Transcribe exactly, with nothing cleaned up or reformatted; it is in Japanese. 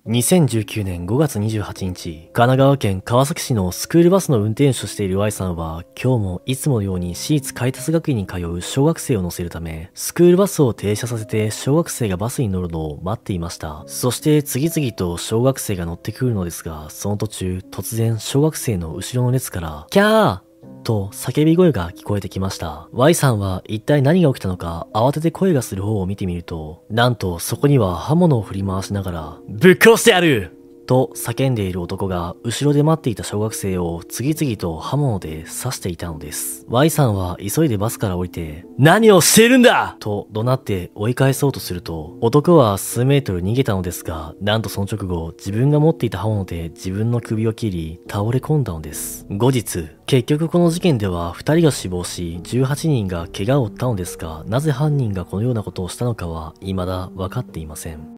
にせんじゅうきゅうねんごがつにじゅうはちにち、神奈川県川崎市のスクールバスの運転手をしている Y さんは、今日もいつものように私立開達学院に通う小学生を乗せるため、スクールバスを停車させて小学生がバスに乗るのを待っていました。そして次々と小学生が乗ってくるのですが、その途中、突然小学生の後ろの列から、キャーと叫び声が聞こえてきました。Y さんは一体何が起きたのか慌てて声がする方を見てみると、なんとそこには刃物を振り回しながら、ぶっ殺してやると叫んでいる男が後ろで待っていた小学生を次々と刃物で刺していたのです。Y さんは急いでバスから降りて、何をしているんだと怒鳴って追い返そうとすると、男は数メートル逃げたのですが、なんとその直後、自分が持っていた刃物で自分の首を切り、倒れ込んだのです。後日、結局この事件ではふたりが死亡し、じゅうはちにんが怪我を負ったのですが、なぜ犯人がこのようなことをしたのかは未だ分かっていません。